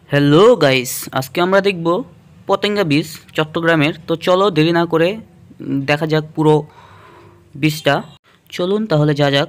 Hello guys, আজকে আমরা দেখব পতেঙ্গা বীচ চট্টগ্রামের। তো চলো দেরি না করে দেখা যাক পুরো বীচটা। চলুন তাহলে যা যাক।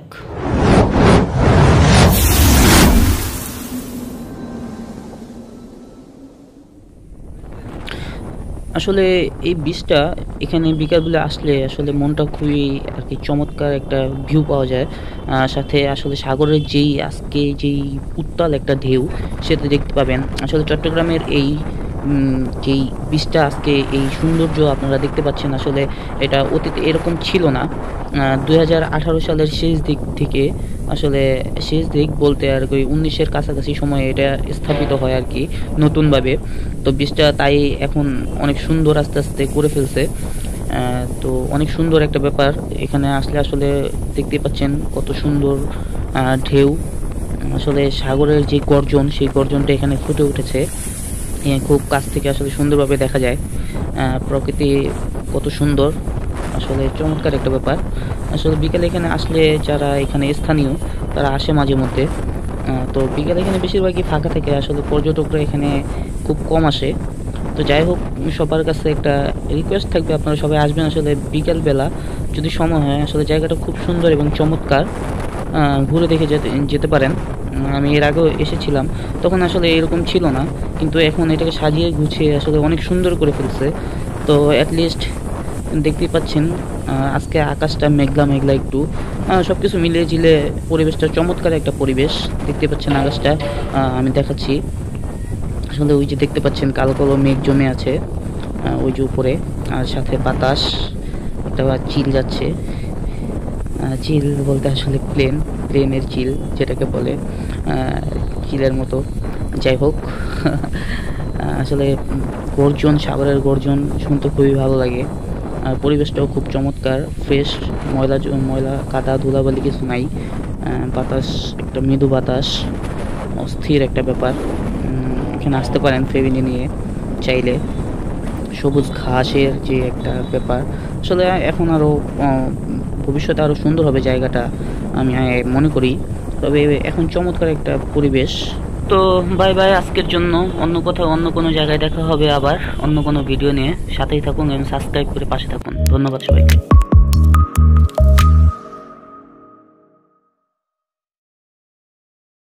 আসলে এই বীচটা এখানে বিকালবেলা আসলে আসলে মনটা খুবই আর কি চমৎকার একটা ভিউ পাওয়া যায়। সাথে আসলে সাগরের যেই উত্তাল একটা ঢেউ সেটা দেখতে পাবেন। আসলে চট্টগ্রামের এই যেই বীচটা আজকে এই সৌন্দর্য আপনারা দেখতে পাচ্ছেন, আসলে এটা অতীতে এরকম ছিল না। 2018 সালের শেষ দিক থেকে, আসলে শেষ দিক বলতে আর কি 19-এর কাছাকাছি সময়ে এটা স্থাপিত হয় আর কি নতুনভাবে। তো বীচটা তাই এখন অনেক সুন্দর আস্তে আস্তে করে ফেলছে। তো অনেক সুন্দর একটা ব্যাপার। এখানে আসলে আসলে দেখতে পাচ্ছেন কত সুন্দর ঢেউ। আসলে সাগরের যে গর্জন, সেই গর্জনটা এখানে ফুটে উঠেছে। খুব কাছ থেকে আসলে সুন্দরভাবে দেখা যায় প্রকৃতি কত সুন্দর। আসলে চমৎকার একটা ব্যাপার। আসলে বিকেলে এখানে আসলে যারা এখানে স্থানীয় তারা আসে মাঝে মধ্যে। তো বিকেলে এখানে বেশিরভাগই ফাঁকা থাকে, আসলে পর্যটকরা এখানে খুব কম আসে। তো যাই হোক, সবার কাছে একটা রিকোয়েস্ট থাকবে, আপনারা সবাই আসবেন আসলে বিকেলবেলা যদি সময় হয়। আসলে জায়গাটা খুব সুন্দর এবং চমৎকার, ঘুরে দেখে যেতে পারেন। আমি এর আগেও এসেছিলাম, তখন আসলে এরকম ছিল না, কিন্তু এখন এটাকে সাজিয়ে গুছিয়ে আসলে অনেক সুন্দর করে ফেলছে। তো অ্যাটলিস্ট দেখতেই পাচ্ছেন আজকে আকাশটা মেঘলা মেঘলা একটু, সব কিছু মিলিয়ে ঝিলে পরিবেশটা চমৎকার একটা পরিবেশ। দেখতে পাচ্ছেন আকাশটা, আমি দেখাচ্ছি। আসলে ওই যে দেখতে পাচ্ছেন কালো কালো মেঘ জমে আছে ওই যে উপরে, আর সাথে বাতাস একটা চিল যাচ্ছে। চিল বলতে আসলে প্লেনের চিল যেটাকে বলে, চিলের মতো। যাই হোক, আসলে গর্জন, সাগরের গর্জন শুনতে খুবই ভালো লাগে। আর পরিবেশটাও খুব চমৎকার, ফ্রেশ, ময়লা কাদা ধুলাবালি কিছু নাই। বাতাস একটা মৃদু বাতাস, অস্থির একটা ব্যাপার। এখানে আসতে পারেন ফ্যামিলি নিয়ে চাইলে। সবুজ ঘাসের যে একটা ব্যাপার, আসলে এখন আরও ভবিষ্যতে আরও সুন্দর হবে জায়গাটা আমি মনে করি। তবে এখন চমৎকার একটা পরিবেশ। তো বাই বাই আজকের জন্য। অন্য কোথাও অন্য কোনো জায়গায় দেখা হবে আবার অন্য কোনো ভিডিও নিয়ে। সাথেই থাকুন এবং সাবস্ক্রাইব করে পাশে থাকুন। ধন্যবাদ সবাইকে।